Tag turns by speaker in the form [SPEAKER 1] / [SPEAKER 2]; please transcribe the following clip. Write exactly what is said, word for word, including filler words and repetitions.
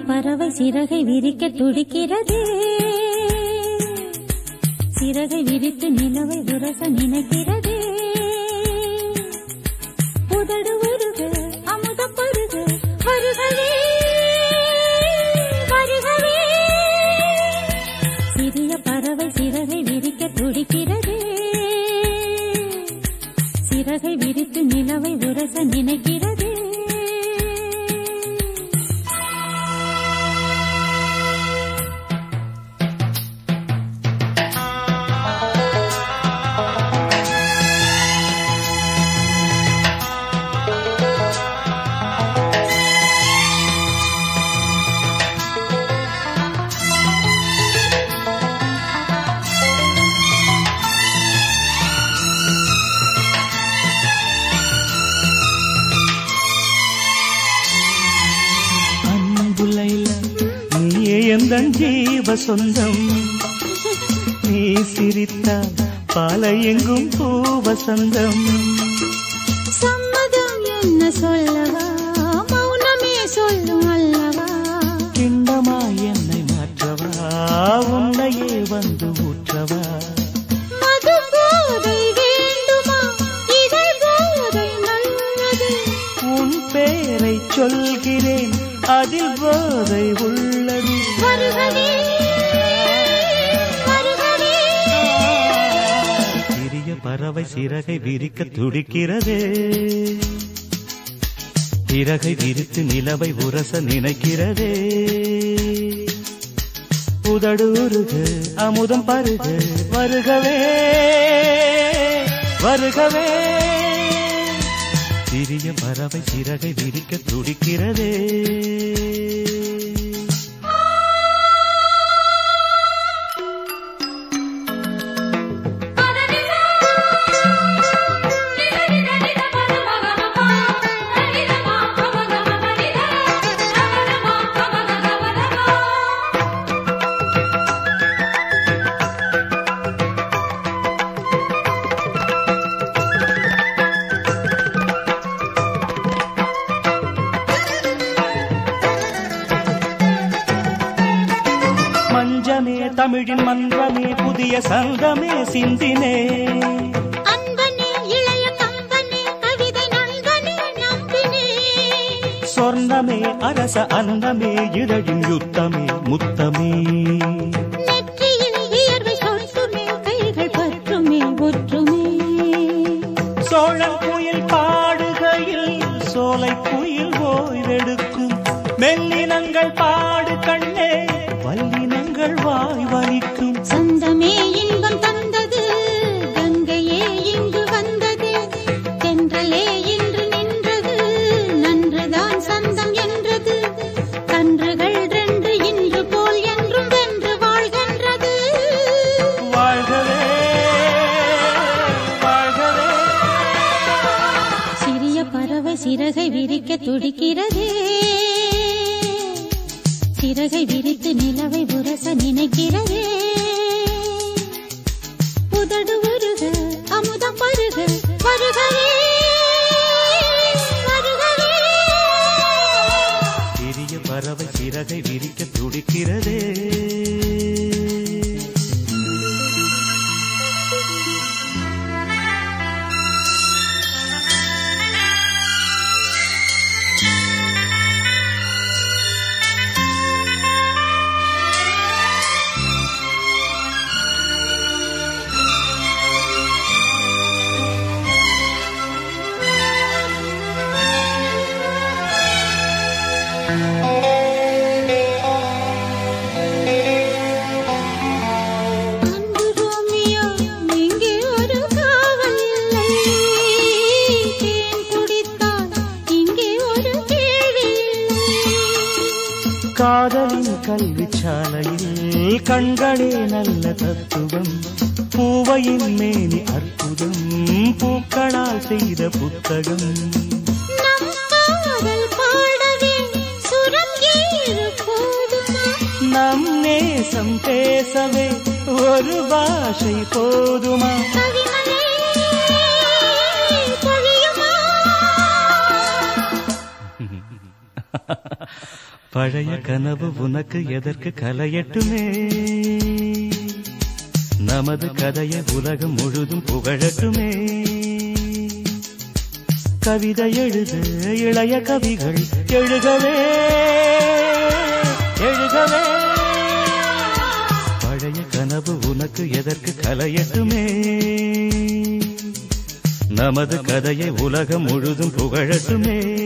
[SPEAKER 1] பறவை சிறகை விரிக்க துடிக்கிறது. சிறகை விரித்து நிலவை உரச நினைக்கிறது. உதடு உருக அமுத பருக வருகவே வருகவே. சிறிய பறவை சிறகை விரிக்க துடிக்கிறது. சிறகை விரித்து நிலவை உரச நினைக்கிறது.
[SPEAKER 2] ஜீவ சொந்தம் நீ சிரித்தால் பாலை எங்கும் பூவசந்தம்.
[SPEAKER 1] சம்மதம் என்ன சொல்லவா மௌனமே சொல்லும் அல்லவா.
[SPEAKER 2] கிண்டமா என்னை மாற்றவா உன்னையே வந்து ஊற்றவா.
[SPEAKER 1] மது போதை வேண்டுமா இதை போதை நல்லது.
[SPEAKER 2] உன் பேரை சொல்கிறேன் அதில் போதை உள்ளது.
[SPEAKER 1] வருகவே வருகவே.
[SPEAKER 2] சிறிய பறவை சிறகை விரிக்க துடிக்கிறது. சிறகை விரித்து நிலவை உரச நினைக்கிறது. உதடு உருக அமுதம் பருக வருகவே வருகவே. சிறிய பறவை சிறகை விரிக்க துடிக்கிறது. மஞ்சமே தமிழின் மன்றமே புதிய சங்கமே சிந்தினே.
[SPEAKER 1] அன்பனே இளைய கம்பனே கவிதை நண்பனே நம்பினே.
[SPEAKER 2] சொர்ணமே அரச அன்னமே இதழின் யுத்தமே முத்தமே.
[SPEAKER 1] நெற்றியில் வியர்வை சொட்டுமே கைகள் பற்றுமே ஒற்றுமே.
[SPEAKER 2] சோழன் குயில் பாடுகையில் சோலை குயில் ஓய்வெடுக்கும். மெல்லினங்கள் பாடு கண்ணே வல்லினங்கள் வாய் வலிக்கும்.
[SPEAKER 1] சந்தமே இன்பம் தந்தது கங்கையே இங்கு வந்தது. தென்றலே இன்று நின்றது நன்றுதான் சந்தம் என்றது. கன்றுகள் ரெண்டு இன்று போல் என்றும் வென்று வாழ்கின்றது.
[SPEAKER 2] வாழ்கவே வாழ்கவே.
[SPEAKER 1] சிறிய பறவை சிறகை விரிக்க துடிக்கிறது. சிறகை விரித்து நிலவை உரச நினைக்கிறது. உதடு உருக அமுதம் பருக வருகவே வருகவே.
[SPEAKER 2] சிறிய பறவை சிறகை விரிக்க துடிக்கிறது.
[SPEAKER 1] அன்பு ரோமியோ இங்கே ஒரு காவல் இல்லை. தேன் குடித்தால் இங்கே ஒரு கேள்வி இல்லை.
[SPEAKER 2] காதலின் கல்வி சாலையில் கண்களே நல்ல தத்துவம். பூவையின் மேனி அற்புதம் பூக்களால் செய்த புத்தகம்.
[SPEAKER 1] நம் காதல் பாடவே சுரம் ஏழு போதுமா.
[SPEAKER 2] நம் நேசம் பேசவே ஒரு பாஷை போதுமா.
[SPEAKER 1] கவிமலை பொழியுமா.
[SPEAKER 2] பழைய கனவு உனக்கு எதற்கு கலையட்டுமே நமது கதையை உலகம் முழுதும் புகழட்டுமே கவிதை எழுது இளைய கவிகள் எழுகவே எழுகவே பழைய கனவு உனக்கு எதற்கு கலையட்டுமே நமது கதையை உலகம் முழுதும் புகழட்டுமே